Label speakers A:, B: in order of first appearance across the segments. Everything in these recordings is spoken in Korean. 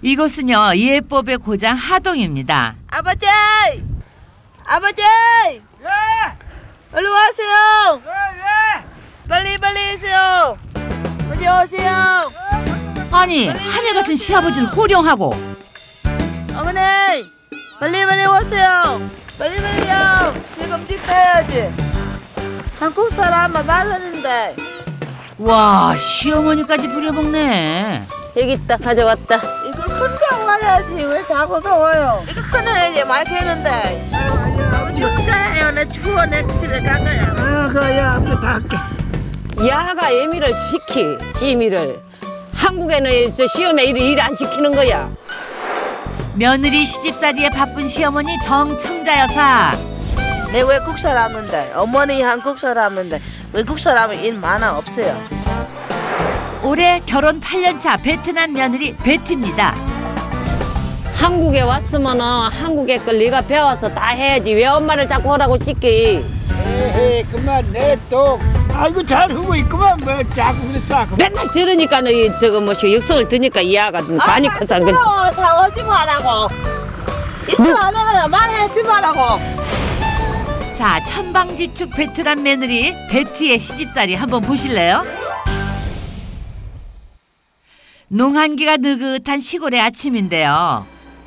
A: 이곳은요 예법의 고장 하동입니다.
B: 아버지! 아버지! 예! 얼른 와세요! 예! 빨리 해세요! 어디 오세요!
A: 아니 하늘 같은 시아버지를 호령하고
B: 어머니! 빨리 오세요! 빨리요! 지금 집 가야지! 한국 사람만 말하는데
A: 와 시어머니까지 부려먹네.
C: 여기 있다 가져왔다.
B: 이걸 큰 거 와야지 왜 자꾸 더워요? 이거 큰 애지 많이 캐는데 아버지 혼자 해요. 내 추워 내 집에 갈 거야.
D: 그야 앞에 다 할게.
C: 야가 예미를 시키 시미를. 한국에는 저 시험에 일 안 시키는 거야.
A: 며느리 시집살이에 바쁜 시어머니 정청자 여사.
B: 내 외국 사람인데 어머니 한국 사람인데 외국 사람은 일 많아 없어요.
A: 올해 결혼 8년차 베트남 며느리 베티입니다.
C: 한국에 왔으면은 한국의 걸 네가 배워서 다 해야지. 왜 엄마를 자꾸 하라고 시키.
D: 에헤 그만 내또 아이고 잘 하고 있구만 뭐 자꾸 그랬어.
C: 맨날 저러니까는 저거 뭐시 역성을 드니까 이해가 많이 커서 안 그래.
B: 사오지 말라고. 있어 안 해. 말하지 말라고.
A: 자 천방지축 베트남 며느리 베티의 시집살이 한번 보실래요? 농한기가 느긋한 시골의 아침인데요.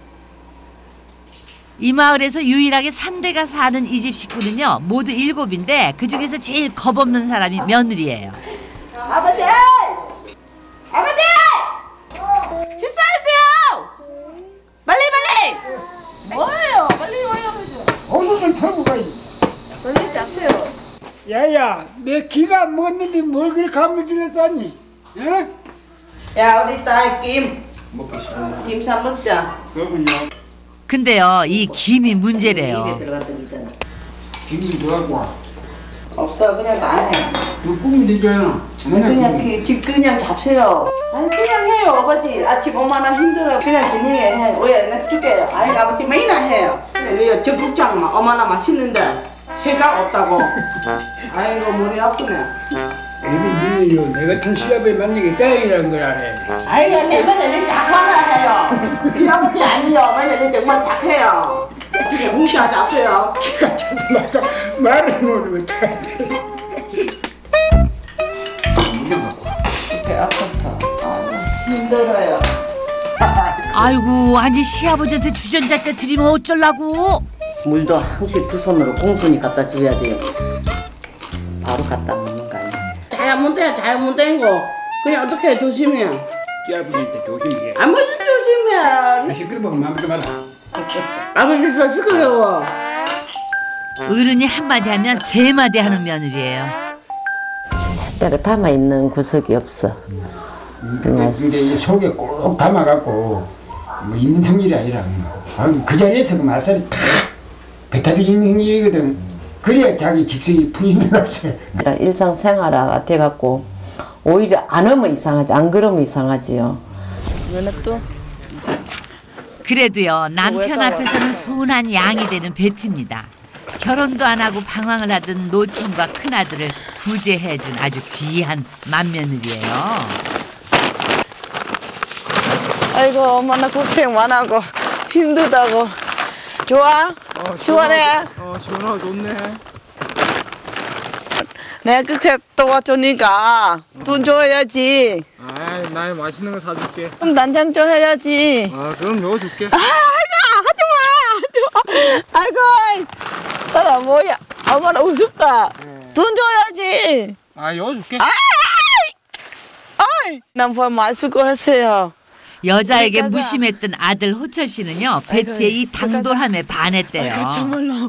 A: 이 마을에서 유일하게 3대가 사는 이 집 식구는요 모두 7인데 그중에서 제일 겁없는 사람이 며느리예요.
B: 아버지! 아버지! 식사하세요! 빨리! 뭐예요? 빨리 와요.
D: 오늘은 털고 가야지.
B: 빨리 잡세요.
D: 야야 내 기가 먹었는데 뭘 그렇게 한번 지냈었니? 응?
B: 야 우리 딸 김. 먹기 싫어. 김 사 먹자.
D: 그러면요.
A: 근데요 이 김이 문제래요.
D: 김이 들어가고
B: 없어 그냥 다 해.
D: 그 꿈이 되잖아.
B: 그냥 잡세요. 아니 그냥 해요 아버지. 아침 엄마나 힘들어. 그냥 저녁에 해. 왜? 나 줄게요. 아니 아버지 매일나 해요. 내가 저 국장 엄마나 맛있는데 생각 없다고. 아이고 머리 아프네.
D: 애비 니는요 내 같은 시합에 만나게 짜증이라는 걸 알아야 돼.
B: 아이고 내 맨날 작화나 해요. 시아버지 아니요. 맨날 정말 작해요. 이쪽에 홍시아 잡세요.
D: 기가 차서 말을 모르고 어떡하냐.
B: 배 아팠어. 힘들어요.
A: 아이고 아니 시아버지한테 주전자째 드리면 어쩌려고.
C: 물도 항시 두 손으로 공손히 갖다 줘야지. 바로 갖다 놓는 거 아니지.
B: 잘못된 거 그냥 어떻게 조심해.
D: 시아버지한테 조심해.
B: 아버지 조심해.
D: 시끄러워 마음도 마라.
B: 아버지서 시끄러워.
A: 어른이 한마디 하면 3마디 하는 며느리예요.
C: 절대로 담아 있는 구석이 없어.
D: 근데 이 속에 꼭 담아갖고 뭐 있는 성질이 아니라 그 자리에서 그 말살이 탁 배탈이 있는 성질이거든. 그래야 자기 직성이 풀리는 거 없어요.
C: 일상생활화가 돼갖고 오히려 안 하면 이상하지. 안 그러면 이상하지요.
B: 이거는 또
A: 그래도요 남편 앞에서는 순한 양이 되는 베티입니다. 결혼도 안 하고 방황을 하던 노총과 큰아들을 구제해준 아주 귀한 맏며느리예요.
B: 아이고 엄마나 고생 많아고 힘들다고. 좋아? 시원해?
D: 시원하고 좋네.
B: 내가 그렇게 도와주니까 돈 줘야지.
D: 아, 나 맛있는 거 사줄게.
B: 그럼 난장 줘야지.
D: 아, 그럼 넣어줄게.
B: 아이고 하지마. 아이고 사람 뭐야. 엄마나 우습다. 돈 줘야지.
D: 아, 넣어줄게.
B: 아이 남편 마시고 했어요.
A: 여자에게
B: 가자.
A: 무심했던 아들 호철 씨는요 베티의 이 당돌함에 반했대요.
B: 정말로.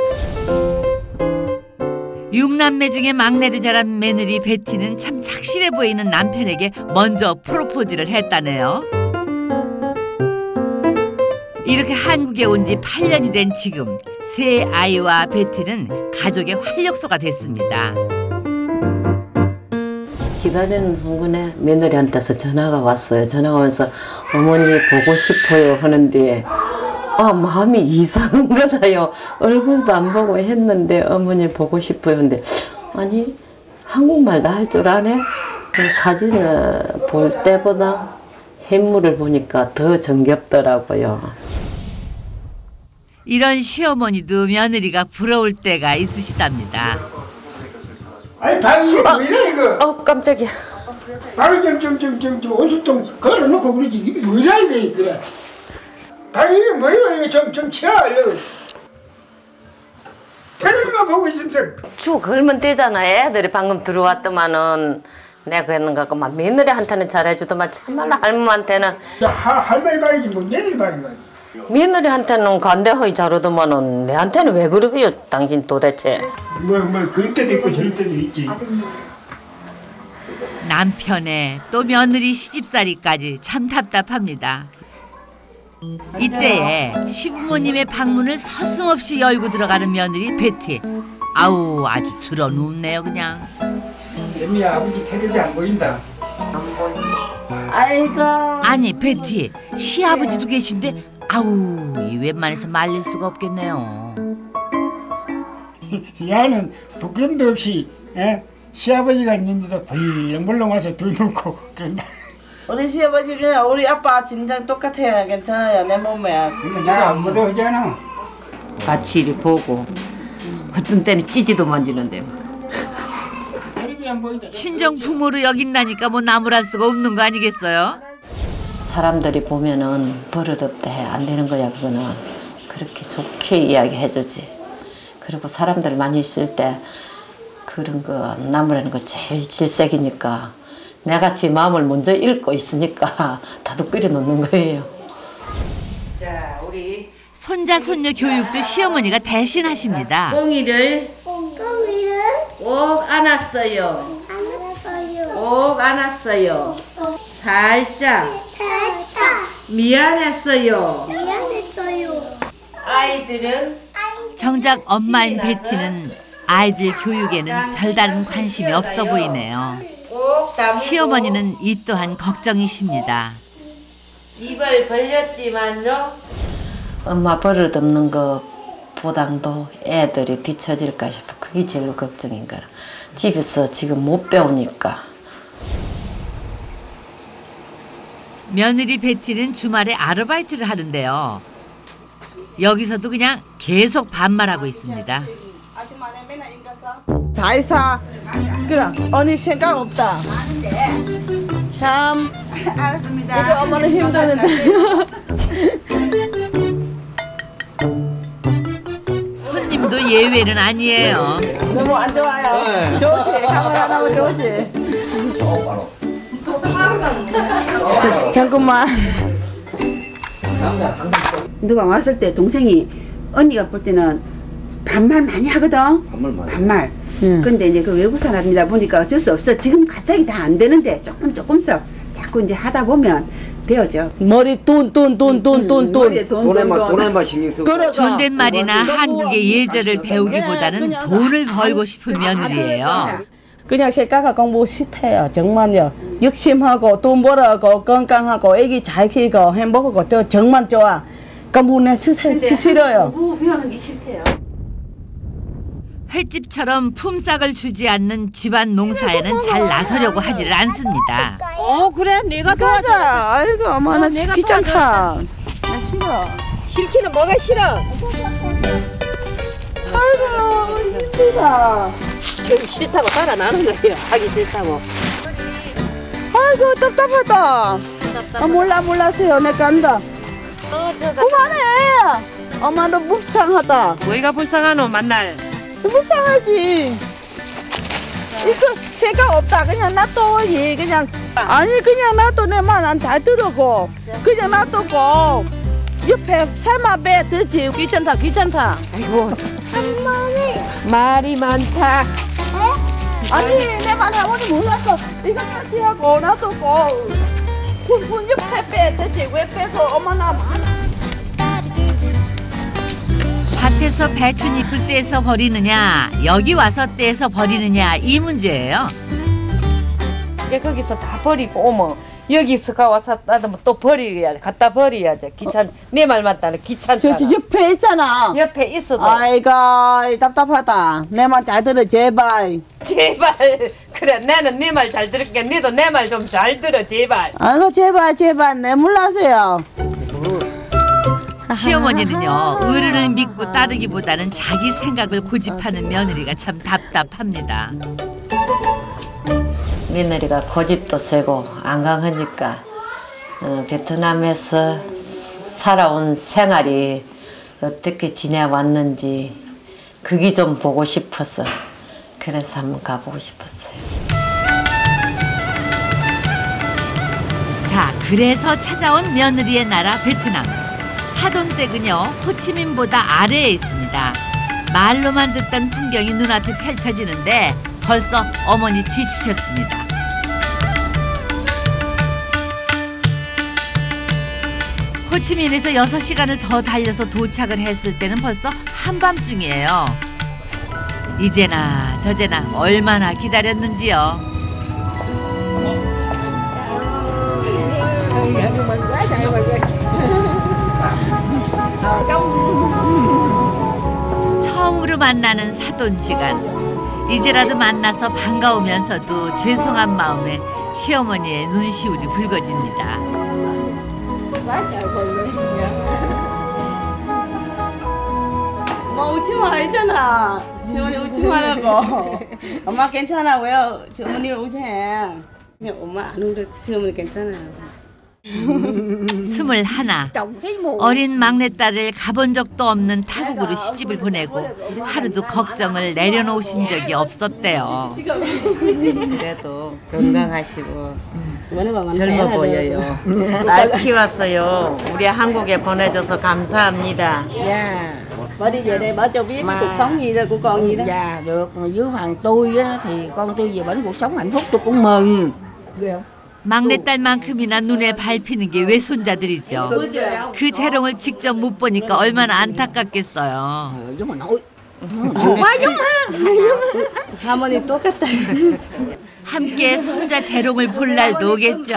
A: 6남매 중에 막내로 자란 며느리 베티는 참 착실해 보이는 남편에게 먼저 프로포즈를 했다네요. 이렇게 한국에 온 지 8년이 된 지금 세 아이와 베티는 가족의 활력소가 됐습니다.
C: 기다리는 순간에 며느리한테서 전화가 왔어요. 전화가 오면서 어머니 보고 싶어요 하는데 마음이 이상한 거라요. 얼굴도 안 보고 했는데 어머니 보고 싶어요 하는데 아니 한국말도 할 줄 아네? 그 사진을 볼 때보다 햇물을 보니까 더 정겹더라고요.
A: 이런 시어머니도 며느리가 부러울 때가 있으시답니다.
D: 아니 방이 왜 이래 이거?
C: 깜짝이야.
D: 방을 좀 오숙동 걸어놓고 그러지 이게 뭐라 이게 그래. 방이 이게 뭐야 이거 좀 치워 이거. 테레비만 보고 있으면
C: 쭉 걸면 되잖아. 애들이 방금 들어왔더만은 내가 그랬는가 막 며느리한테는 잘해주더만 참말로 할머니한테는
D: 할머니 방이지 뭐 며느리 방인가.
C: 며느리한테는 간대허이 잘하더만은 내한테는 왜 그러게요 당신 도대체.
D: 뭐 그럴 때도 있고 저럴 때도 있지.
A: 남편의 또 며느리 시집살이까지 참 답답합니다. 이때에 시부모님의 방문을 서슴없이 열고 들어가는 며느리 베티. 아우 아주 드러눕네요 그냥.
D: 애미야 아버지 텔레비 안 보인다.
B: 아이고.
A: 아니 베티 시아버지도 계신데 아우 이 웬만해서 말릴 수가 없겠네요.
D: 야는 부끄럼도 없이 시아버지가 있는데도 벌렁벌렁 와서 둘 놓고 그런다.
B: 우리 시아버지 그냥 우리 아빠 진작 똑같아요. 괜찮아요. 내 몸에.
D: 근데 내가 안 무서워하잖아.
C: 같이 이리 보고 어떤 때는 찌지도 만지는데
D: 텔레비 안 보인다.
A: 친정 부모로 여긴다니까 뭐 나무랄 수가 없는 거 아니겠어요?
C: 사람들이 보면은 버릇없다 해 안 되는 거야 그거는 그렇게 좋게 이야기해주지. 그리고 사람들 많이 있을 때 그런 거 나무라는 거 제일 질색이니까 내가 지 마음을 먼저 읽고 있으니까 다도 끓여 놓는 거예요.
E: 자, 우리
A: 손자 손녀 교육도 시어머니가 대신 하십니다.
E: 꽁이를 꼭 안았어요. 꼭 안았어요. 살짝 미안했어요. 아이들은
A: 정작 엄마인 베티는 아이들 교육에는 별다른 관심이 없어 보이네요.
E: 꼭 다물고
A: 시어머니는 이 또한 걱정이십니다.
E: 입을 벌렸지만요.
C: 엄마 버릇 없는 거 보당도 애들이 뒤처질까 싶어. 그게 제일 걱정인 거라. 집에서 지금 못 배우니까.
A: 며느리 베티는 주말에 아르바이트를 하는데요. 여기서도 그냥 계속 반말하고 있습니다.
B: 잘 사. 그래. 언니 생각 없다. 참. 알았습니다. 우리 엄마는 힘드는데.
A: 손님도 예외는 아니에요.
B: 너무 안 좋아요. 좋지. 카메라 나오면 좋지. 잠깐만.
F: 누가 왔을 때 동생이 언니가 볼 때는 반말 많이 하거든. 반말. 근데 이제 그 외국 사람이다 보니까 어쩔 수 없어. 지금 갑자기 다 안 되는데 조금씩 자꾸 이제 하다 보면 배워져.
B: 머리 돈.
F: 머리에
G: 돈에만 신경 쓰고.
A: 존댓말이나 한국의 예절을 배우기보다는 돈을 벌고 싶은 며느리예요.
B: 그냥 새까가 공부 싫대요. 정말요. 욕심하고 돈 벌어고 건강하고 애기 잘 키고 행복하고 또 정말 좋아. 공부는 싫어요.
F: 공부 배우는 게 싫대요.
A: 횟집처럼 품삯을 주지 않는 집안 농사에는 잘 나서려고 하지를 않습니다.
E: 그래 내가
B: 가자. 아이고 엄마 나 귀찮다.
E: 나 싫어. 싫기는 뭐가 싫어?
B: 아이고 힘들다.
E: 저기 싫다고 따라 나는 거예요. 하기 싫다고.
B: 아이고 답답하다. 몰라세요. 내 간다. 그만해. 엄마도 불쌍하다.
E: 뭐가 불쌍하노 만날?
B: 불쌍하지. 이거 생각 없다. 그냥 놔둬. 그냥 아니 그냥 놔둬. 내 말 안 잘 들으고 그냥 놔두고 옆에 살만 빼 듣지. 귀찮다.
E: 아이고 말이 많다.
B: 아니 내 말에 아무리 몰랐어. 이거 같이 하고 놔두고 군 옆에 빼 듣지. 왜 빼고 엄마나 많아.
A: 밭에서 배춧잎을 떼서 버리느냐 여기 와서 떼서 버리느냐 이 문제예요.
E: 거기서 다 버리고 오면 여기서 가와서 따르면 또 버려야지. 갖다 버려야지. 내 말 맞다는 귀찮다.
B: 저 옆에 있잖아.
E: 옆에 있어도.
B: 아이고 답답하다. 내 말 잘 들어 제발.
E: 제발. 그래 나는 내 말 잘 들을게. 너도 내 말 좀 잘 들어 제발.
B: 아이고 제발 내 몰라세요.
A: 시어머니는요, 어른을 믿고 따르기보다는 자기 생각을 고집하는 며느리가 참 답답합니다.
C: 며느리가 고집도 세고 안강하니까 베트남에서 살아온 생활이 어떻게 지내왔는지 그게 좀 보고 싶어서 그래서 한번 가보고 싶었어요.
A: 자, 그래서 찾아온 며느리의 나라 베트남. 사돈댁은요, 호치민보다 아래에 있습니다. 말로만 듣던 풍경이 눈앞에 펼쳐지는데 벌써 어머니 지치셨습니다. 호치민에서 6시간을 더 달려서 도착을 했을 때는 벌써 한밤중이에요. 이제나 저제나 얼마나 기다렸는지요. 처음으로 만나는 사돈 시간. 이제라도 만나서 반가우면서도 죄송한 마음에 시어머니의 눈시울이 붉어집니다.
B: 뭐 웃지 말잖아. 시어머니 웃지 말라고. 엄마 괜찮아. 왜 시어머니 웃해? 그냥 엄마 안 울어. 시어머니 괜찮아.
A: 21. 어린 막내딸을 가본 적도 없는 타국으로 시집을 보내고 하루도 걱정을 내려놓으신 적이 없었대요.
C: 그래도 건강하시고 젊어 보여요. 날 키웠어요. 우리 한국에 보내줘서 감사합니다.
B: Bà đi về đây bà cho biết cái cuộc sống gì rồi của con gì đó.
H: Dạ được, dưới hoàng tôi á, thì con tôi về bển cuộc sống hạnh phúc tôi cũng mừng.
A: 막내딸만큼이나 눈에 밟히는 게 외손자들이죠. 그 재롱을 직접 못 보니까 얼마나 안타깝겠어요.
H: Giống mà nội.
B: 할머니 똑같다.
A: 함께 손자 재롱을 볼 날도 오겠죠.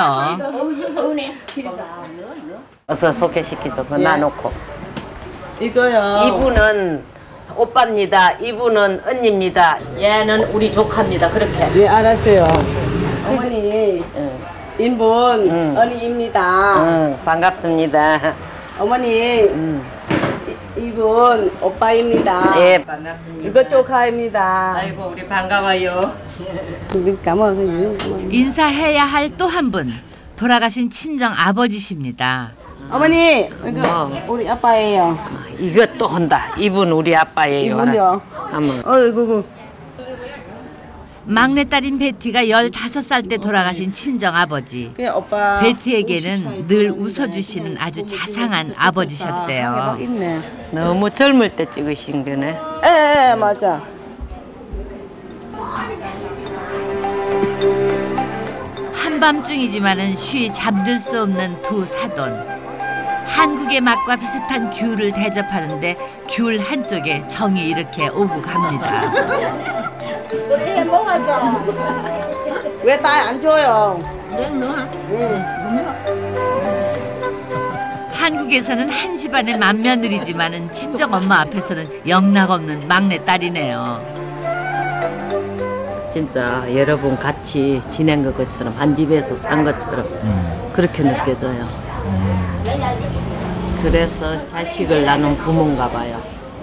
C: 어서 소개시키죠. 그거 놔놓고.
B: 이거요.
C: 이분은 오빠입니다. 이분은 언니입니다. 얘는 우리 조카입니다. 그렇게.
B: 네 알았어요. 어머니 인분 언니입니다.
C: 반갑습니다.
B: 어머니 이분 오빠입니다.
C: 예, 반갑습니다.
B: 이거 조카입니다.
C: 아이고 우리 반가워요.
B: cảm ơn.
A: 인사해야 할 또 한 분. 돌아가신 친정 아버지십니다.
B: 어머니 이거 우리 아빠예요.
C: 이거 또 한다. 이분 우리 아빠예요.
B: 이분요.
C: 한번.
B: 어이구.
A: 막내딸인 베티가 15살 때 돌아가신 친정 아버지.
B: 그냥 오빠.
A: 베티에게는 늘 웃어주시는 아주 자상한 아버지셨대요.
B: 있네.
C: 너무 젊을 때 찍으신 거네.
B: 에 맞아.
A: 한밤중이지만은 쉬 잠들 수 없는 두 사돈. 한국의 맛과 비슷한 귤을 대접하는데 귤 한쪽에 정이 이렇게 오고 갑니다.
B: 우리 행복하죠? 왜 딸 안 줘요?
A: 한국에서는 한 집안의 맏며느리지만은 친정 엄마 앞에서는 영락없는 막내딸이네요.
C: 진짜 여러분 같이 지낸 것처럼 한 집에서 산 것처럼 그렇게 느껴져요. 그래서 자식을 낳는 부모인가 봐요.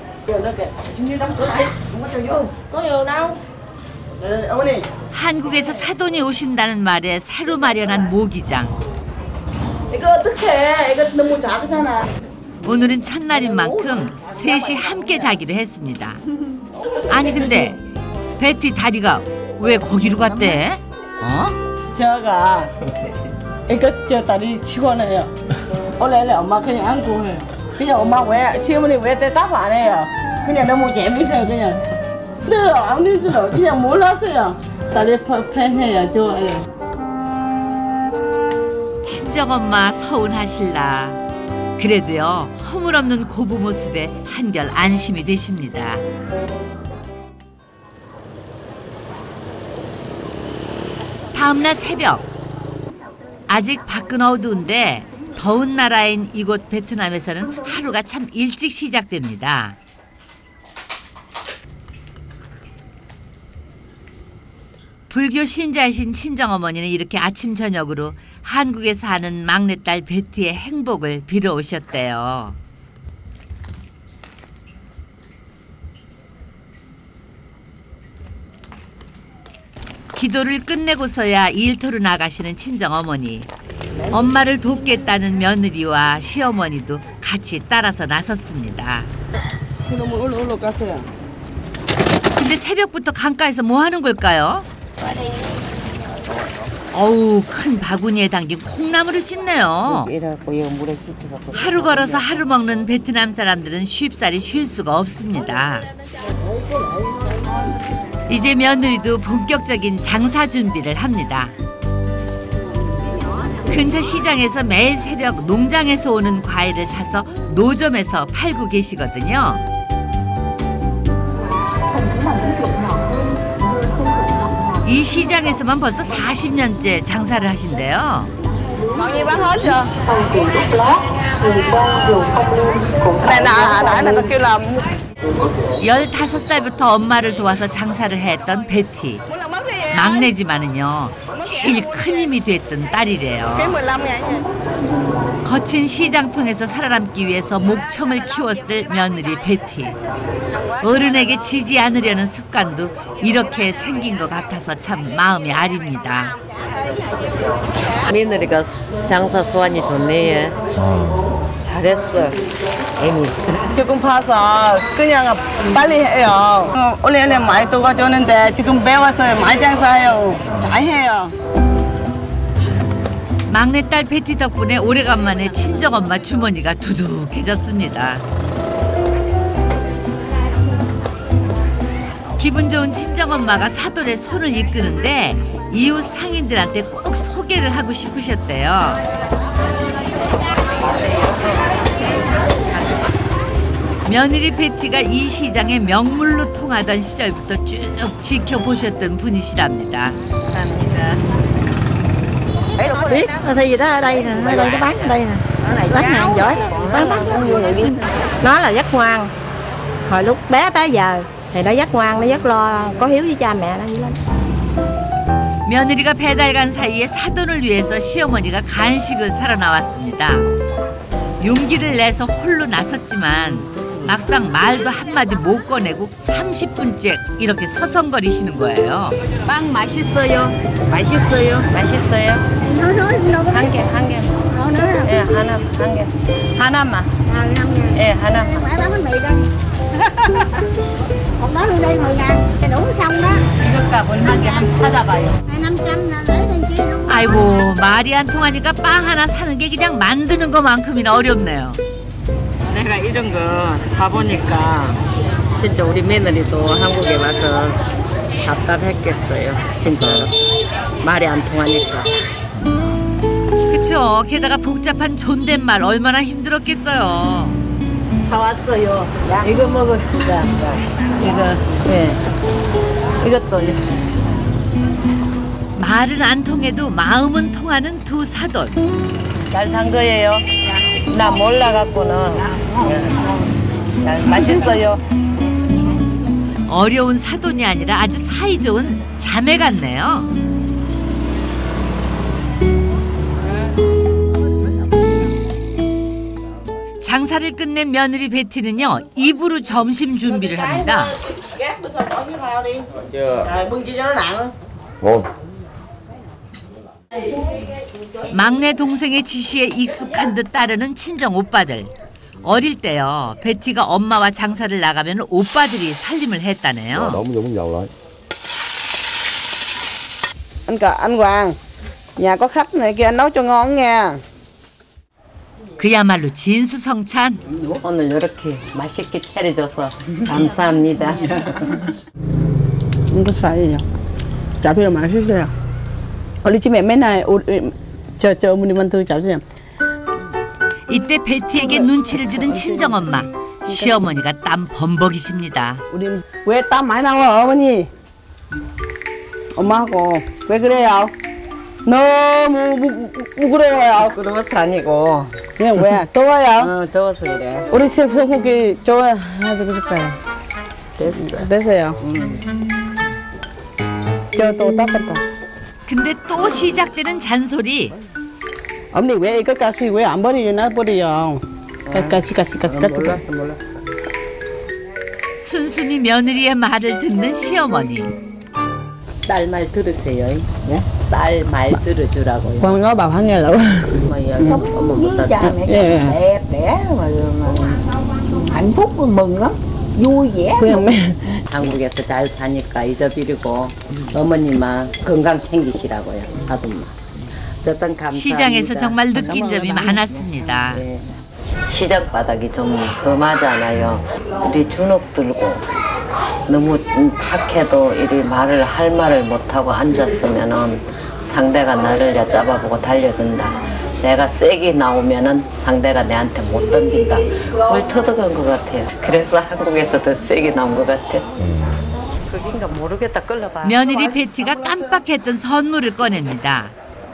A: 한국에서 사돈이 오신다는 말에 새로 마련한 모기장.
B: 이거 어떡해? 이거 너무 작잖아.
A: 오늘은 첫날인 만큼 셋이 함께 자기로 했습니다. 아니 근데 베티 다리가 왜 거기로 갔대?
B: 제가 이거 저 다리 치고네요. 원래 엄마 그냥 안고 해요. 그냥 엄마 왜 시어머니 왜 대답 안 해요? 그냥 너무 재밌어요. 그냥 힘들어 안 힘들어 그냥 몰랐어요. 다리 편해요. 좋아요.
A: 친정엄마 서운하실라. 그래도요 허물없는 고부 모습에 한결 안심이 되십니다. 다음날 새벽 아직 밖은 어두운데 더운 나라인 이곳 베트남에서는 하루가 참 일찍 시작됩니다. 불교 신자이신 친정어머니는 이렇게 아침 저녁으로 한국에 사는 막내딸 베티의 행복을 빌어오셨대요. 기도를 끝내고서야 일터로 나가시는 친정어머니. 엄마를 돕겠다는 며느리와 시어머니도 같이 따라서 나섰습니다. 근데 새벽부터 강가에서 뭐 하는 걸까요? 어우, 큰 바구니에 담긴 콩나물을 씻네요. 하루 걸어서 하루 먹는 베트남 사람들은 쉽사리 쉴 수가 없습니다. 이제 며느리도 본격적인 장사 준비를 합니다. 근처 시장에서 매일 새벽 농장에서 오는 과일을 사서 노점에서 팔고 계시거든요. 이 시장에서만 벌써 40년째 장사를 하신대요. 15살부터 엄마를 도와서 장사를 했던 베티. 막내지만은요, 제일 큰 힘이 됐던 딸이래요. 거친 시장통에서 살아남기 위해서 목청을 키웠을 며느리 베티. 어른에게 지지 않으려는 습관도 이렇게 생긴 것 같아서 참 마음이 아립니다.
C: 며느리가 장사 소환이 좋네. 잘했어. 애미.
B: 조금 봐서 그냥 빨리 해요. 원래 많이 도와줬는데 지금 배워서 많이 장사해요. 잘해요.
A: 막내딸 베티 덕분에 오래간만에 친정엄마 주머니가 두둑해졌습니다. 기분 좋은 친정엄마가 사돈의 손을 이끄는데 이웃 상인들한테 꼭 소개를 하고 싶으셨대요. 며느리 베티가 이 시장의 명물로 통하던 시절부터 쭉 지켜보셨던 분이시랍니다.
H: Biết thì gì đó ở đây nè, ở đây nó bán ở đây nè. Bán hàng giỏi, bán nó là rất ngoan. Hồi lúc bé tới giờ thì nó rất ngoan, nó rất lo, có hiếu với cha mẹ nó dữ lắm.
A: 며느리가 배달 간 사이에 사돈을 위해서 시어머니가 간식을 사러 나왔습니다. 용기를 내서 홀로 나섰지만 막상 말도 한마디 못 꺼내고 30분째 이렇게 서성거리시는 거예요.
C: 빵 맛있어요. 맛있어요. 맛있어요. 한 개, 한 개. 예, 하나, 한 개. 하나만. 예, 하나만.
H: Phải bán bánh mì đây. Một đó luôn đây 10.000, cái đủ xong đó.
C: 이거 값 얼마인지 한번 찾아봐요.
H: 500 là lấy lên kia luôn.
A: 아이고, 말이 안 통하니까 빵 하나 사는 게 그냥 만드는 것만큼이나 어렵네요.
C: 내가 이런 거 사보니까 진짜 우리 며느리도 한국에 와서 답답했겠어요. 진짜로. 말이 안 통하니까.
A: 그쵸. 게다가 복잡한 존댓말 얼마나 힘들었겠어요.
C: 다 왔어요. 이거 먹읍시다. 이거, 예. 이것도.
A: 말은 안 통해도 마음은 통하는 두 사돈.
C: 잘 산 거예요. 나 몰라갖고는. 잘 맛있어요.
A: 어려운 사돈이 아니라 아주 사이좋은 자매 같네요. 장사를 끝낸 며느리 베티는요, 입으로 점심 준비를 합니다. 막내 동생의 지시에 익숙한 듯 따르는 친정 오빠들. 어릴 때요, 베티가 엄마와 장사를 나가면 오빠들이 살림을 했다네요.
B: Anh Hoàng, nhà có khách này kia anh nấu cho ngon nha.
A: 그야말로 진수성찬.
C: 오늘 이렇게 맛있게 차려줘서 감사합니다.
B: Không có xài gì. Chả biết mà 맛있어요. 우리 집에 맨날 저 어머님한테 잡수요.
A: 이때 베티에게 눈치를 주는 친정엄마. 시어머니가 땀 범벅이십니다.
B: 우리 왜 땀 많이 나와 어머니? 엄마하고 왜 그래요?
F: 너무 부끄러워요.
C: 부끄러워서 아니고
F: 그냥 왜? 더워요?
C: 더워서 그래.
F: 우리 셰프님께 좋아해주고 싶어요.
C: 됐어.
F: 됐어요. 저 또 닦았다.
A: 근데 또 시작되는 잔소리.
F: 언니 왜 이것까지 왜 안 버리나 버려요? 까시.
C: 몰랐어.
A: 순순히 며느리의 말을 듣는 시어머니.
C: 딸 말 들으세요. 예? 딸 말 들어주라고요.
F: Con nói bà phải nghe lời.
C: 엄마 이야기 엄마 못
I: cha
C: 따라.
I: mẹ
F: 예.
I: đẹp đẽ mà hạnh phúc mà mừng lắm, vui vẻ.
F: 그냥 매.
C: 한국에서 잘 사니까 잊어버리고 어머니만 건강 챙기시라고요. 사돈만. 어떤 감사합니다.
A: 시장에서 정말 느낀 점이 많았습니다.
C: 네. 시장 바닥이 좀 험하잖아요. 우리 주눅 들고 너무 착해도 이리 할 말을 못하고 앉았으면은 상대가 나를 엿잡아보고 달려든다. 내가 세게 나오면은 상대가 내한테 못 덤빈다. 그걸 터득한 것 같아요. 그래서 한국에서 더 세게 나온 것 같아요. 그긴가 모르겠다. 끌러봐.
A: 며느리 베티가 깜빡했던 선물을 꺼냅니다.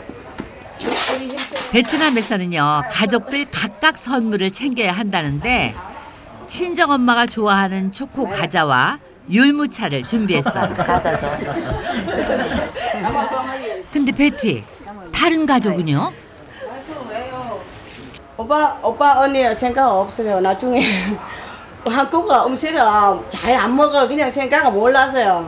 A: 베트남에서는요, 가족들 각각 선물을 챙겨야 한다는데 친정엄마가 좋아하는 초코 과자와 율무차를 준비했어요.
C: 가자죠.
A: 근데 베티, 다른 가족은요?
F: 오빠 언니 생각 없어요. 나중에 한국 음식을 잘 안 먹어. 그냥 생각을 몰라서요.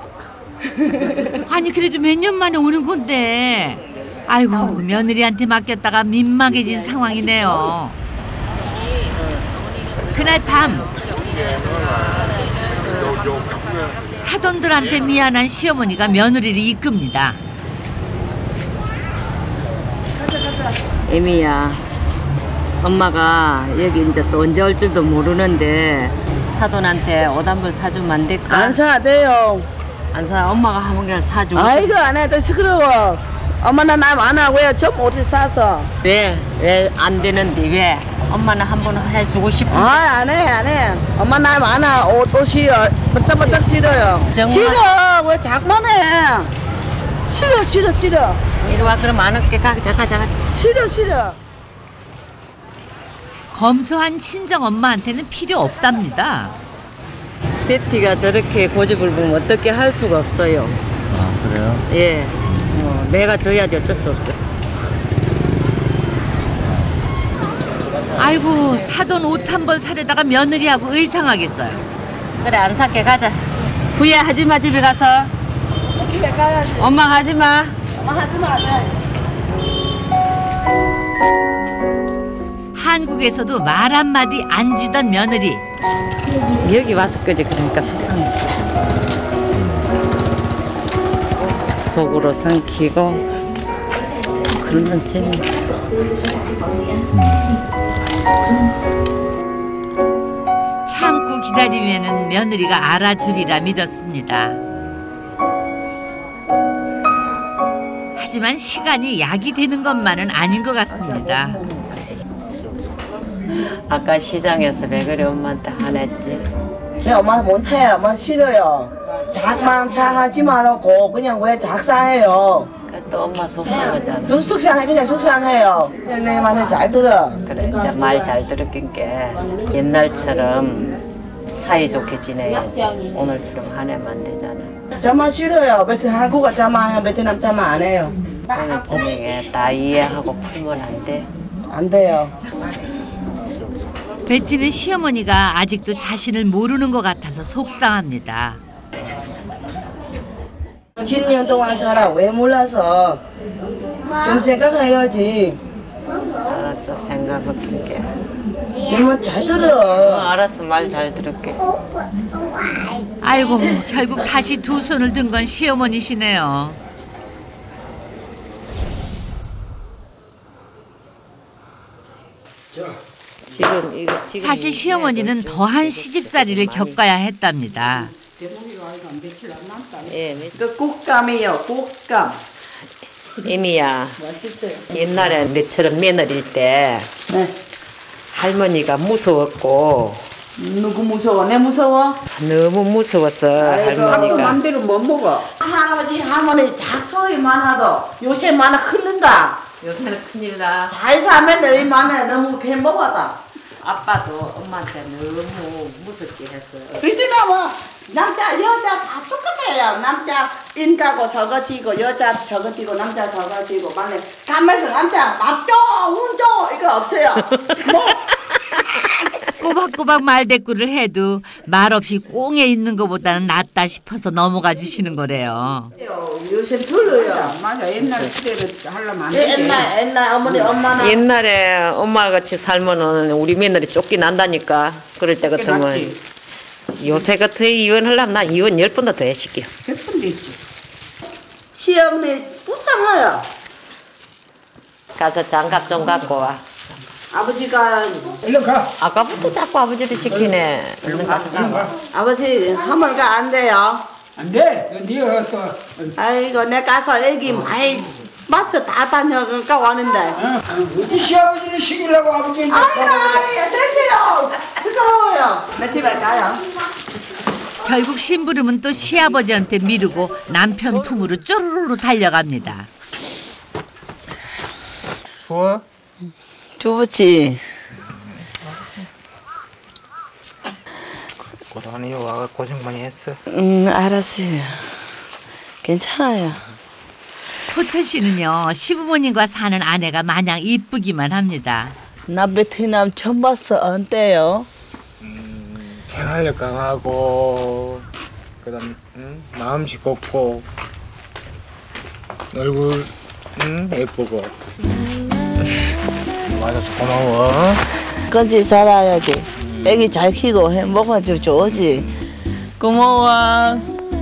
A: 아니 그래도 몇 년 만에 오는 건데 아이고 며느리한테 맡겼다가 민망해진 상황이네요. 그날 밤 사돈들한테 미안한 시어머니가 며느리를 이끕니다.
C: 에미야, 엄마가 여기 이제 또 언제 올 줄도 모르는데 사돈한테 옷 한 벌 사주면 안 될까?
F: 안 사대요.
C: 안 사. 엄마가 한 번 사주고.
F: 아이고 안 해도 시끄러워. 엄마는 나 안 하고요. 좀 옷을 사서.
C: 왜 안 되는데 왜? 엄마는 한 번 해주고 싶은데.
F: 안 해. 엄마 나 많아. 옷이 번쩍번쩍 싫어요.
C: 정말?
F: 싫어. 왜 자꾸만 해. 싫어.
C: 이리 와. 그럼 안 할게. 가자.
F: 싫어.
A: 검소한 친정 엄마한테는 필요 없답니다.
C: 베티가 저렇게 고집을 부리면 어떻게 할 수가 없어요.
J: 아, 그래요?
C: 예. 내가 져야지 어쩔 수 없어.
A: 아이고 사돈 옷 한 번 사려다가 며느리하고 의상하겠어요.
C: 그래, 안 살게. 가자. 후회하지 마. 집에 가서.
F: 집에 가야지.
C: 엄마 가지 마.
F: 엄마 하지 마.
A: 한국에서도 말 한마디 안 지던 며느리.
C: 여기 와서 끄지. 그러니까 속상해. 속으로 삼키고 그러는 셈이.
A: 참고 기다리면은 며느리가 알아주리라 믿었습니다. 하지만 시간이 약이 되는 것만은 아닌 것 같습니다.
C: 아까 시장에서 왜 그래 엄마한테 화냈지?
F: 엄마 못해. 엄마 싫어요. 작만 사하지 말고 그냥 왜 작사해요.
C: 또 엄마 속상하잖아.
F: 속상해. 그냥 속상해요. 그냥 내 말을 잘 들어.
C: 그래, 이제 말 잘 들었긴 게 옛날처럼 사이좋게 지내야지. 오늘처럼 화내면 안 되잖아.
F: 저만 싫어요. 한국어 자만 베트남 자만 안 해요.
C: 오늘 저녁에 다 이해하고 풀면 안 돼?
F: 안 돼요.
A: 베티는 시어머니가 아직도 자신을 모르는 것 같아서 속상합니다.
F: 10년 동안 살아. 왜 몰라서. 좀 생각해야지.
C: 알았어, 생각해볼게.
F: 엄마 잘 들어.
C: 알았어, 말 잘 들을게.
A: 아이고 결국 다시 두 손을 든 건 시어머니시네요.
C: 지금
A: 사실 시어머니는 더한 시집살이를 겪어야 했답니다.
C: 예,
B: 그 국감이에요. 국감.
C: 에미야. 옛날에 내처럼 며느리일 때
F: 네.
C: 할머니가 무서웠고
B: 누구 무서워? 내 무서워?
C: 너무 무서웠어
B: 밥도
C: 할머니가.
B: 맘대로 못 먹어. 할아버지 할머니 작소리 많아도 요새 많아 큰는다.
E: 요새는 큰일 나.
B: 잘 사면 너희 많아 너무 괴먹하다.
E: 아빠도 엄마한테 너무 무섭게 했어요.
B: 그러니까 뭐 남자 여자 다 똑같아요. 남자 인가고 저거지고 여자 저거지고 남자 저거지고 만약 가면서 남자 밥줘 운줘 이거 없어요. 뭐
A: 꼬박꼬박 말대꾸를 해도 말없이 꽁에 있는 것보다는 낫다 싶어서 넘어가 주시는 거래요.
B: 요새 틀려요.
I: 맞아 옛날 시대로 하려면 안 돼.
B: 옛날 어머니 엄마나
C: 옛날에 엄마 같이 살면은 우리 며느리 쫓겨난다니까. 그럴 때 같으면 요새 같은 이혼하려면 나 이혼 10번도 더 해시켜.
I: 100분 됐지.
B: 시어머니 불쌍해요.
C: 가서 장갑 좀 갖고 와.
B: 아버지가
D: 얼른 가.
C: 아까부터 자꾸 아버지를 시키네. 얼른 가서
D: 얼른 가.
B: 아버지 하모니가 안 돼요.
D: 안 돼. 네가 또
B: 아이고 내 가서 애기 많이 마스 다 다녀가 왔는데.
D: 어디 시아버지를 시키려고 아버지한테.
B: 아니 됐어요. 부끄러워요. 내 집에 가요.
A: 결국 심부름은 또 시아버지한테 미루고 남편 품으로 쪼르르 달려갑니다.
G: 추워?
B: 좁지.
G: 고단히 와가 고생 많이 했어.
B: 알았어요. 괜찮아요.
A: 포천 씨는요 시부모님과 사는 아내가 마냥 이쁘기만 합니다.
B: 나 베트남 처음 봤어. 어때요?
G: 생활력 강하고 그다음 마음씨 곱고 얼굴 예쁘고 와줘서 고마워.
B: 건지 살아야지. 애기 잘 키고 행복하지 좋지. 고마워.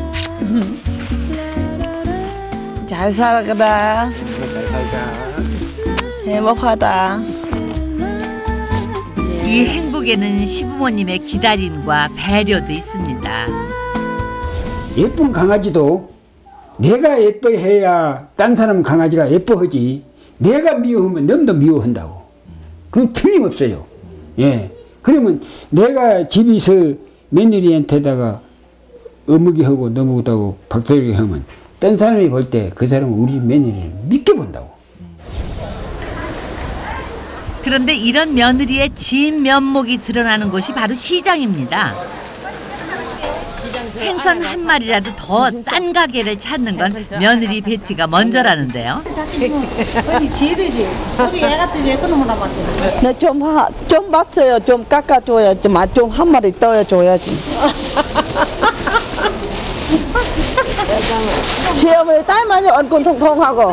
B: 잘 살아가라.
G: 잘 살자.
B: 행복하다.
A: 이 행복에는 시부모님의 기다림과 배려도 있습니다.
D: 예쁜 강아지도 내가 예뻐해야 딴 사람 강아지가 예뻐하지. 내가 미워하면 넘도 미워한다고. 그건 틀림없어요. 예. 그러면 내가 집에서 며느리한테다가 어묵이하고 너무하다고 박대리게 하면 딴 사람이 볼 때 그 사람은 우리 며느리를 믿게 본다고.
A: 그런데 이런 며느리의 진면목이 드러나는 곳이 바로 시장입니다. 생선 한 마리라도 더 싼 가게를 찾는 건 며느리 베티가 먼저라는데요.
B: 네, 좀 봤어요. 좀 깎아줘야지. 좀 한 마리 떠줘야지. 시어머니 딸만이 얼굴 통통하고.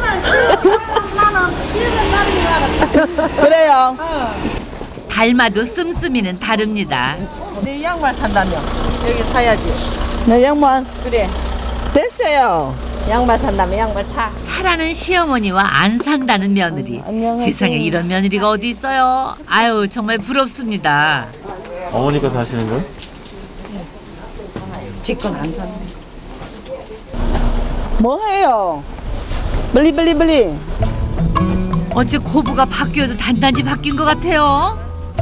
B: 그래요.
A: 닮아도 씀씀이는 다릅니다.
E: 내 양말 산다며 여기 사야지.
B: 내 양말. 그래. 됐어요.
E: 양말 산다며 양말 사.
A: 사라는 시어머니와 안 산다는 며느리.
B: 안녕하세요.
A: 세상에 이런 며느리가 어디 있어요? 아유 정말 부럽습니다.
G: 어머니가 사시는 건?
E: 직권 안 샀네.
B: 뭐 해요? 블리.
A: 어째 고부가 바뀌어도 단단히 바뀐 것 같아요.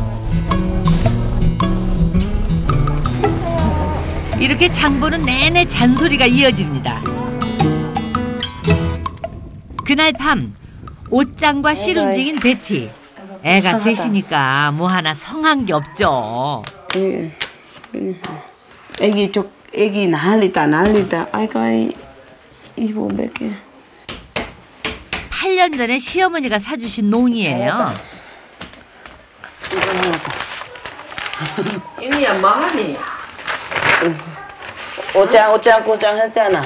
A: 이렇게 장보는 내내 잔소리가 이어집니다. 그날 밤 옷장과 씨름쟁인 베티. 애가 셋이니까 뭐 하나 성한 게 없죠.
B: 애기 난리다. 아이고 이거 몇 개.
A: 8년 전에 시어머니가 사주신 농이에요.
E: 이미야 뭐하니?
B: 옷장 했잖아.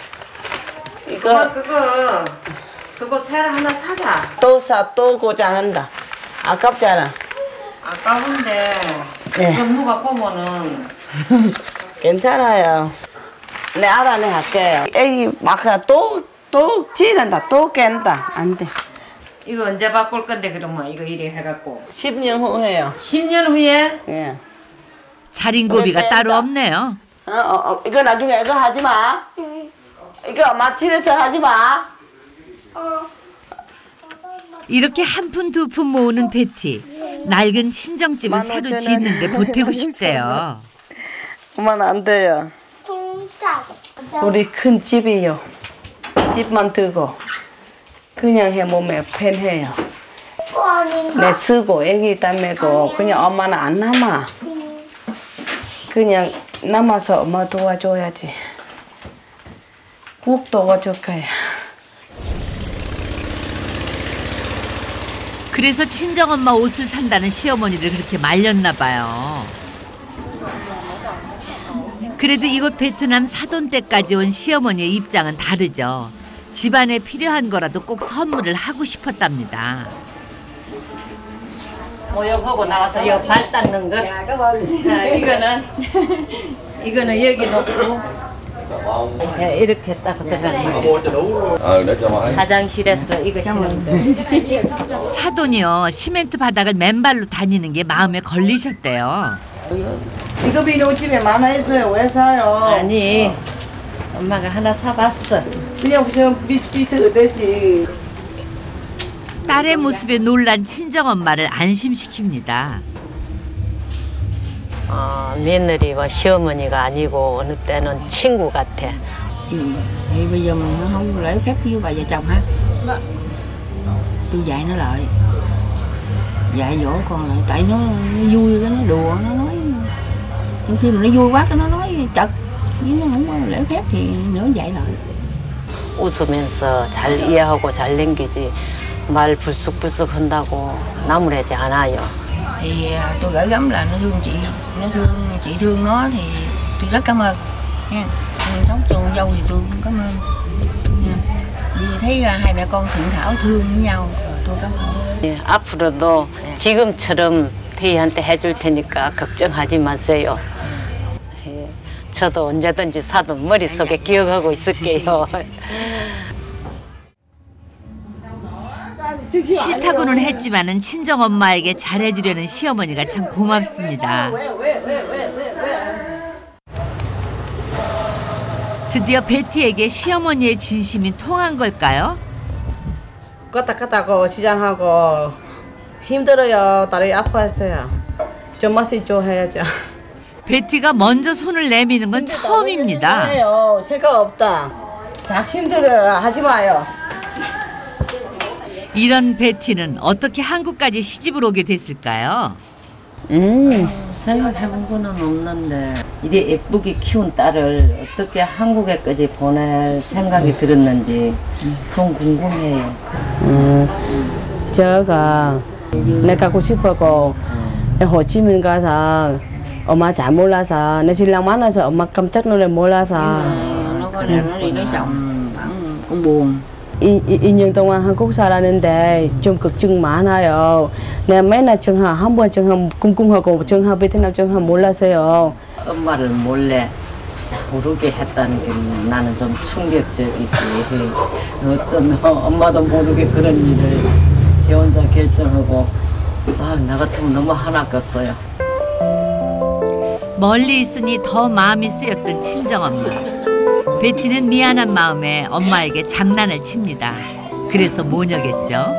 B: 이거
E: 그거 새로 하나 사자.
B: 또 고장한다. 아깝잖아.
E: 아까운데
B: 네.
E: 전무가 보면은
B: 괜찮아요. 내 알아내 할게요. 애기 막아 또 지른다. 또 깬다. 안 돼.
E: 이거 언제 바꿀 건데 그러면 이거 이래 해갖고
B: 10년 후 해요.
E: 10년 후에
B: 예.
A: 자린고비가
B: 그래,
A: 따로
B: 뺀다.
A: 없네요.
B: 이거 나중에 이거 하지 마. 이거 마칠해서 하지 마.
A: 이렇게 한 푼 두 푼 모으는 베티. 낡은 친정집을 새로
C: 15,000원.
A: 짓는데 보태고 싶대요.
C: 그만 안 돼요. 우리 큰 집이요. 집만 두고 그냥 해보면 편해요. 내 쓰고 애기 딸매고 그냥 엄마는 안 남아. 그냥 남아서 엄마 도와줘야지. 꼭 도와줄까요?
A: 그래서 친정엄마 옷을 산다는 시어머니를 그렇게 말렸나 봐요. 그래도 이곳 베트남 사돈 때까지 온 시어머니의 입장은 다르죠. 집안에 필요한 거라도 꼭 선물을 하고 싶었답니다.
C: 모욕하고 나와서 이거 발 닦는 거. 이거는 여기 놓고 이렇게 딱 들어가는 거. 화장실에서 이거 신는데.
A: 사돈이요, 시멘트 바닥을 맨발로 다니는 게 마음에 걸리셨대요.
B: 이거 비누 집에 많아 있어요. 왜 사요?
C: 아니 엄마가 하나 사봤어.
B: 그냥 무슨 비트 되지.
A: 딸의 모습에 놀란 친정엄마를 안심시킵니다.
C: 며느리와 시어머니가 아니고 어느 때는 친구 같아.
I: Thì bây giờ mình không lễ phép với bà vợ chồng ha. Tôi dạy nó lại, dạy dỗ con lại, tại nó vui cái nó đùa nó nói, trong khi mà nó vui quá cái nó nói chật, với nó không có lễ phép thì nữa dạy lại.
C: 웃으면서 잘 이해하고 잘 넘기지 말 불쑥불쑥 한다고 나무라지 않아요.
I: Thì tôi gửi gắm là nó thương chị thương nó thì tôi rất cảm ơn nha. Sống chồng dâu thì tôi cũng cảm ơn nha. Vì thấy hai mẹ con thượng thảo thương với nhau tôi cảm ơn.
C: 예, 앞으로도 지금처럼 태희한테 해줄 테니까 걱정하지 마세요. 예, 저도 언제든지 사돈 머릿속에 기억하고 있을게요.
A: 싫다고는 했지만은 친정엄마에게 잘해주려는 시어머니가 참 고맙습니다. 드디어 베티에게 시어머니의 진심이 통한 걸까요?
B: 껐다 껐다고 시장하고 힘들어요. 다리 아파했어요. 좀 맛이 좀 해야죠.
A: 베티가 먼저 손을 내미는 건 처음입니다.
B: 해요. 생각 없다. 자 힘들어요. 하지 마요.
A: 이런 베티는 어떻게 한국까지 시집을 오게 됐을까요?
C: 생각해본 거는 없는데 이래 예쁘게 키운 딸을 어떻게 한국에까지 보낼 생각이 들었는지 좀 궁금해요.
B: 제가 내 가고 싶었고 호치민 가서 엄마 잘 몰라서 내 신랑 만나서 엄마 깜짝 놀래 몰라서
I: Nó có là nó đi lấy chồng bản cũng buồn.
B: 2년 동안 한국 살았는데 좀 걱정 많아요. 내가 맨날 전화 한 번 전화 궁금하고 전화 베트남 전화 몰라서요.
C: 엄마를 몰래 모르게 했다는 게 나는 좀 충격적이지. 어쩌면 엄마도 모르게 그런 일을 지 혼자 결정하고 나 같으면 너무 화났겠어요.
A: 멀리 있으니 더 마음이 쓰였던 친정엄마. 베티는 미안한 마음에 엄마에게 장난을 칩니다. 그래서 모녀겠죠.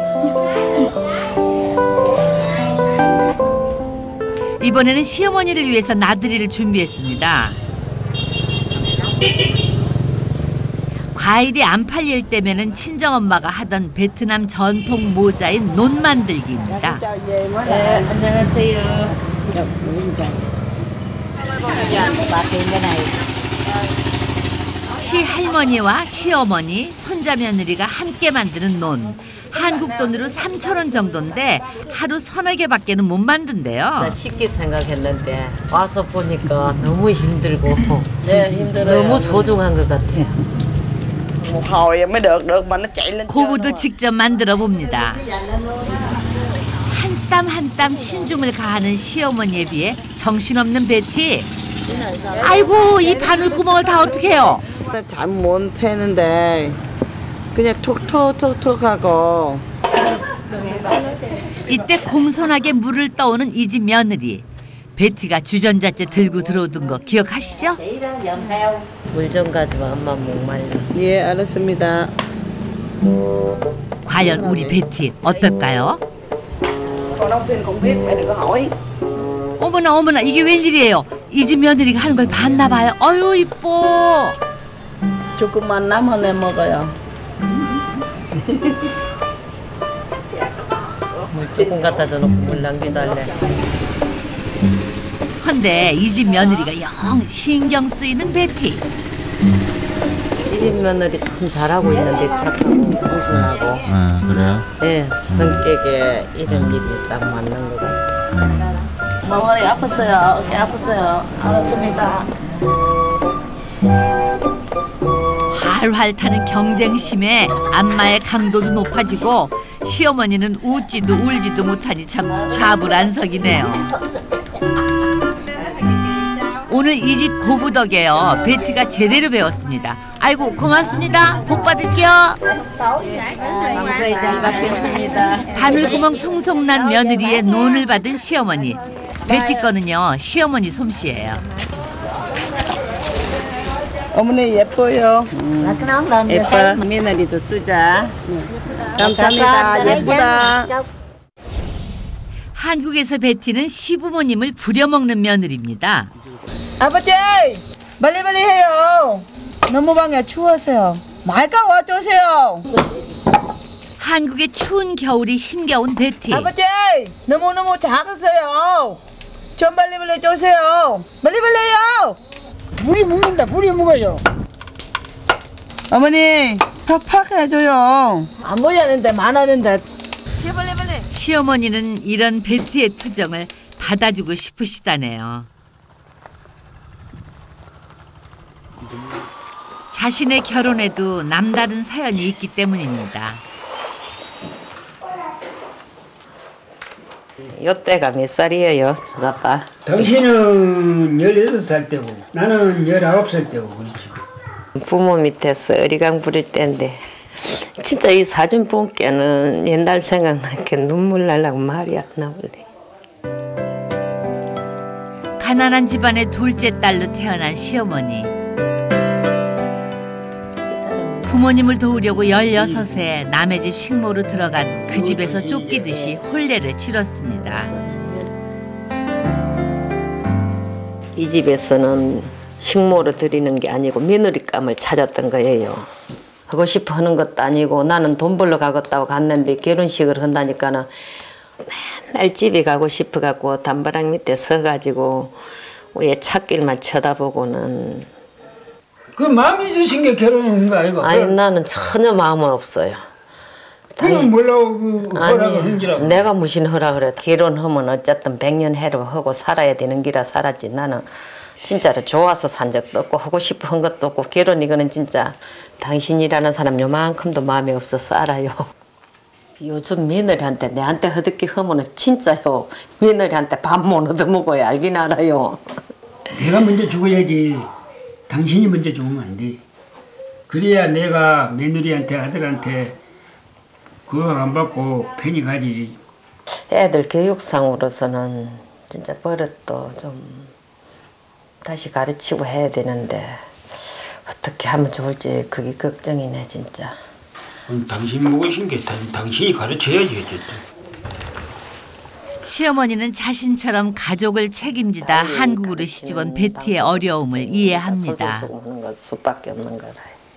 A: 이번에는 시어머니를 위해서 나들이를 준비했습니다. 과일이 안 팔릴 때면은 친정엄마가 하던 베트남 전통 모자인 논 만들기입니다.
C: 네, 안녕하세요.
A: 시할머니와 시어머니, 손자며느리가 함께 만드는 논. 한국 돈으로 3,000원 정도인데 하루 서너 개밖에는 못 만든대요.
C: 쉽게 생각했는데 와서 보니까 너무 힘들고
B: 네, 힘들어요.
C: 너무 소중한 것 같아요.
B: một hồi mới được mà nó chạy lên.
A: 고부도 직접 만들어 봅니다. 한 땀 한 땀 신중을 가하는 시어머니에 비해 정신없는 베티. 아이고 이 바늘 구멍을 다 어떻게 해요?
B: 잘 못했는데 그냥 톡톡톡톡 하고.
A: 이때 공손하게 물을 떠오는 이 집 며느리. 베티가 주전자째 들고 들어오던 거 기억하시죠?
C: 물 좀 가져와 엄마 목말라.
B: 예, 알았습니다.
A: 과연 우리 베티 어떨까요?
B: nông phiên không biết, mẹ đừng có hỏi.
A: 어머나 어머나 이게 웬일이에요? 이 집 며느리가 하는 걸 봤나 봐요. 어유 이뻐.
B: 조금만 남은 먹어요.
C: 물 조금 갖다 줘 놓고 물 낭비달래.
A: 헌데 이 집 며느리가 영 신경 쓰이는 베티.
C: 이 집 며느리 참 잘하고 있는데 착하고 공손하고.
G: 아, 그래요?
C: 예, 성격에 이런 일이 딱 맞는 것 같아요.
B: 머리 아팠어요. 어깨 아팠어요. 알았습니다.
A: 활활 타는 경쟁심에 안마의 강도도 높아지고 시어머니는 웃지도 울지도 못하니 참 좌불안석이네요. 오늘 이 집 고부 덕에요. 베티가 제대로 배웠습니다. 아이고 고맙습니다. 복 받을게요.
E: 감사히 잘 받겠습니다.
A: 바늘구멍 송송난 며느리의 논을 받은 시어머니. 베티 거는요 시어머니 솜씨예요.
B: 어머니 예뻐요.
E: 예뻐. 며느리도 쓰자. 감사합니다. 예쁘다.
A: 한국에서 베티는 시부모님을 부려먹는 며느리입니다.
B: 아버지, 빨리빨리 해요. 너무 방에 추워서요. 말까 와주세요.
A: 한국의 추운 겨울이 힘겨운 베티.
B: 아버지, 너무너무 작았어요. 좀 빨리빨리 주세요. 빨리빨리 해요.
D: 물이 먹는다. 물이 먹어요.
B: 어머니, 팍팍 해줘요. 안 보이는데 많았는데. 빨리빨리.
A: 시어머니는 이런 베티의 투정을 받아주고 싶으시다네요. 자신의 결혼에도 남다른 사연이 있기 때문입니다.
C: 요때가 몇 살이에요, 아빠?
D: 당신은 16살 때고 나는 19살 때고 그렇지.
C: 부모 밑에서 어리광 부릴 때인데 진짜 이 사진 본께는 옛날 생각나게 눈물 날라고 말이 안 나올래.
A: 가난한 집안의 둘째 딸로 태어난 시어머니. 부모님을 도우려고 16에 남의 집 식모로 들어간 그 집에서 쫓기듯이 혼례를 치렀습니다.
C: 이 집에서는 식모로 드리는 게 아니고 며느리감을 찾았던 거예요. 하고 싶어 하는 것도 아니고 나는 돈 벌러 가겠다고 갔는데 결혼식을 한다니까는 맨날 집에 가고 싶어 갖고 담벼락 밑에 서가지고 왜 찻길만 쳐다보고는.
D: 그 마음이 있으신 게 결혼한 거 아이가?
C: 아니 나는 전혀 마음은 없어요.
D: 그럼 뭐라고 그 허락을 한
C: 아니
D: 기라고?
C: 내가 무슨 허락을 해. 결혼하면 어쨌든 100년 해로 하고 살아야 되는 기라 살았지. 나는 진짜로 좋아서 산 적도 없고 하고 싶어 한 것도 없고 결혼 이거는 진짜 당신이라는 사람 요만큼도 마음이 없어서 알아요. 요즘 며느리한테 내한테 허득기 하면은 진짜요. 며느리한테 밥 못 얻어먹어야 알긴 알아요.
D: 내가 먼저 죽어야지. 당신이 먼저 죽으면 안 돼. 그래야 내가 며느리한테 아들한테 그거 안 받고 편히 가지.
C: 애들 교육상으로서는 진짜 버릇도 좀 다시 가르치고 해야 되는데 어떻게 하면 좋을지 그게 걱정이네 진짜.
D: 당신 먹으신 게 당신이 가르쳐야지 어쨌든.
A: 시어머니는 자신처럼 가족을 책임지다 한국으로 시집온 베티의 어려움을 이해합니다.
C: 소송하는 것 수밖에 없는 거라.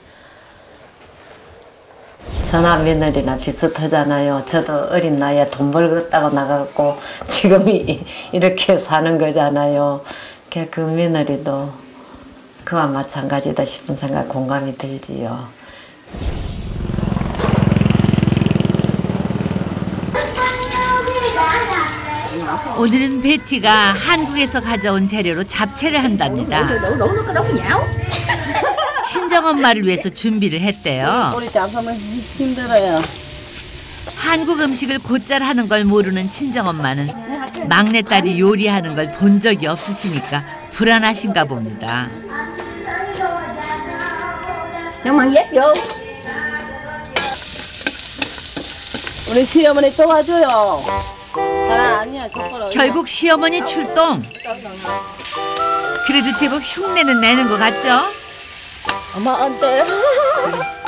C: 전화 며느리나 비슷하잖아요. 저도 어린 나이에 돈 벌겠다고 나가고 지금 이렇게 사는 거잖아요. 그 며느리도 그와 마찬가지다 싶은 생각 공감이 들지요.
A: 오늘은 베티가 한국에서 가져온 재료로 잡채를 한답니다. 친정엄마를 위해서 준비를 했대요.
B: 우리 잡으면 힘들어요.
A: 한국 음식을 곧잘 하는 걸 모르는 친정엄마는 막내딸이 요리하는 걸 본 적이 없으시니까 불안하신가 봅니다.
H: 정말 예뻐.
B: 우리 시어머니 도와줘요. 아니야,
A: 결국 시어머니 출동. 그래도 제법 흉내는 내는 것 같죠?
B: 엄마 안 때려.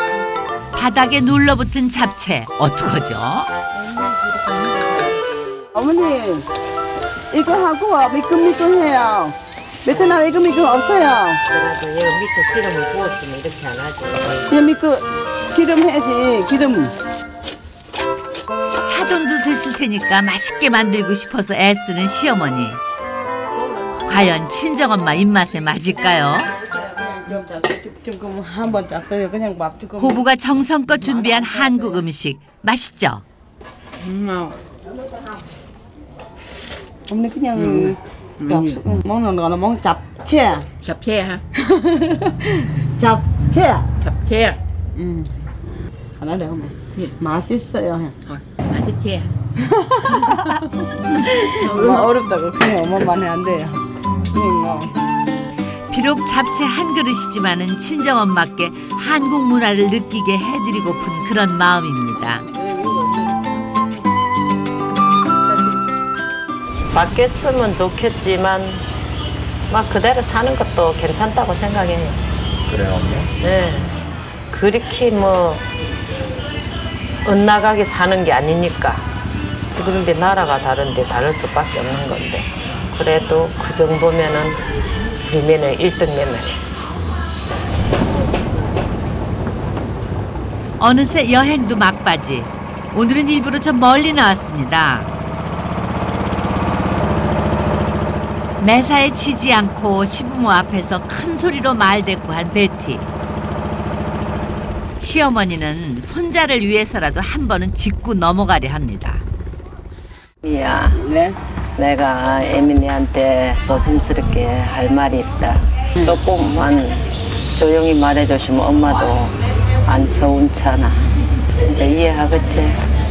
A: 바닥에 눌러붙은 잡채 어떡하죠?
B: 어머니 이거 하고 미끈미끈해요. 베트남 이거 미끈 없어요.
C: 그래도 얘 밑에 기름을 부었으면 이렇게 안 하지.
B: 얘 미끈 기름 해야지 기름.
A: 사돈도 드실 테니까 맛있게 만들고 싶어서 애쓰는 시어머니. 과연 친정엄마 입맛에 맞을까요?
B: 조금 한번 잡어요. 그냥 밥 조금.
A: 고부가 정성껏 준비한 한국 음식 맛있죠?
B: 어머니 그냥 먹는 거는 먹 잡채.
I: 잡채 ha.
B: 잡채.
I: 잡채.
B: 하나 더 어머니. 맛있어요.
I: Thôi, 맛있지?
B: 엄마 어렵다고 그냥 엄마만 해 안 돼요.
A: 비록 잡채 한 그릇이지만은 친정엄마께 한국 문화를 느끼게 해드리고픈 그런 마음입니다.
C: 바뀌었으면 좋겠지만 막 그대로 사는 것도 괜찮다고 생각해요.
G: 그래요, 어머니?
C: 네. 그렇게 뭐 엇나가게 사는 게 아니니까. 그런데 나라가 다른데 다를 수밖에 없는 건데 그래도 그 정도면은 우리 며느리 1등 며느리.
A: 어느새 여행도 막바지. 오늘은 일부러 좀 멀리 나왔습니다. 매사에 치지 않고 시부모 앞에서 큰 소리로 말대꾸한 베티. 시어머니는 손자를 위해서라도 한 번은 짚고 넘어가려 합니다.
C: 미야,
B: 네.
C: 내가 에미니한테 조심스럽게 할 말이 있다. 조금만 조용히 말해주시면 엄마도 안 서운찮아. 이제 이해하겠지?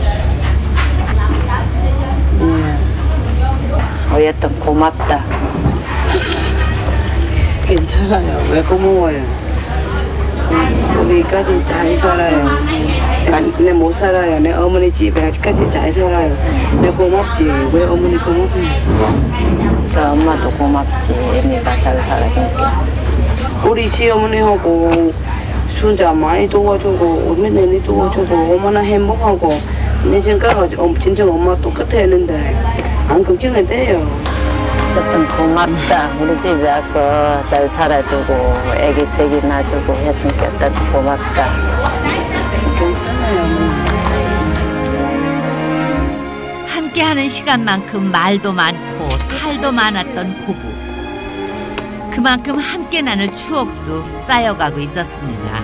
C: 어쨌든 고맙다.
B: 괜찮아요. 왜 고마워요? 우리까지 잘 살아요. 내 못 살아요. 내 어머니 집에 아직까지 잘 살아요. 내 고맙지. 왜 어머니 고맙니?
C: 저 엄마도 고맙지. 애미가 잘 살아줄게.
B: 우리 시어머니하고 손자 많이 도와주고 어머니 도와주고 얼마나 행복하고 내 생각하지 진짜 엄마 똑같아 했는데 안 걱정이 돼요.
C: 어쨌든 고맙다. 우리 집에 와서 잘 살아주고 애기 새끼 낳아주고 했으니까 어쨌든 고맙다.
B: 괜찮아요.
A: 함께하는 시간만큼 말도 많고 탈도 많았던 고부. 그만큼 함께 나눌 추억도 쌓여가고 있었습니다.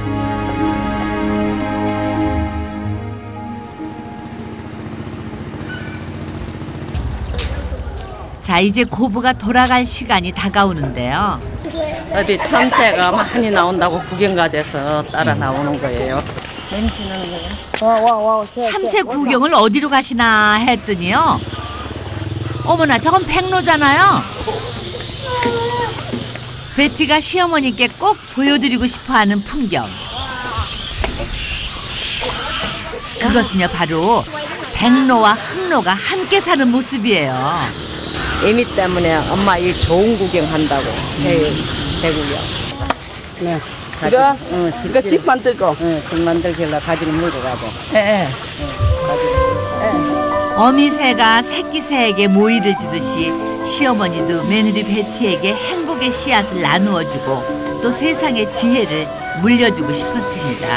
A: 자, 이제 고부가 돌아갈 시간이 다가오는데요.
E: 어디 참새가 많이 나온다고 구경 가져서 따라 나오는 거예요.
A: 참새 구경을 어디로 가시나 했더니요. 어머나, 저건 백로잖아요. 베티가 시어머니께 꼭 보여드리고 싶어하는 풍경. 그것은요, 바로 백로와 흑로가 함께 사는 모습이에요.
E: 애미 때문에 엄마 일 좋은 구경한다고. 새 구경.
B: 네.
E: 이거?
B: 이거 집 만들고.
E: 응, 집 만들길래 가지고 물고 가고.
B: 예.
A: 어미새가 새끼새에게 모이를 주듯이 시어머니도 며느리 베티에게 행복의 씨앗을 나누어주고 또 세상의 지혜를 물려주고 싶었습니다.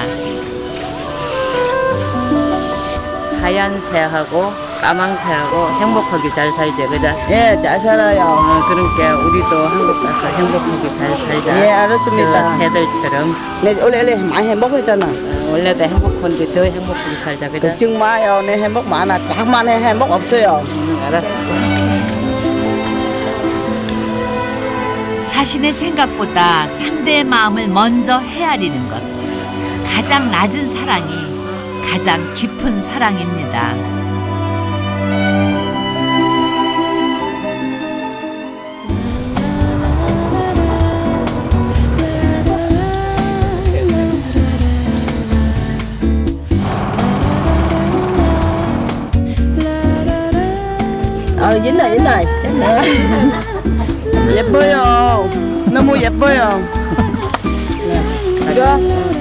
E: 하얀 새하고 까만 새하고 행복하게 잘 살죠, 그죠?
B: 예, 잘 살아요.
E: 그러니까 우리도 한국 가서 행복하게 잘 살자.
B: 예, 알았습니다.
E: 저 새들처럼.
B: 내 원래 많이 행복했잖아.
E: 원래도 행복한데 더 행복하게 살자, 그죠?
B: 걱정 마요. 내 행복 많아. 작만 해 행복 없어요.
E: 알았어.
A: 자신의 생각보다 상대의 마음을 먼저 헤아리는 것. 가장 낮은 사랑이 가장 깊은 사랑입니다.
B: 옛날. 예뻐요. 너무 예뻐요. 이거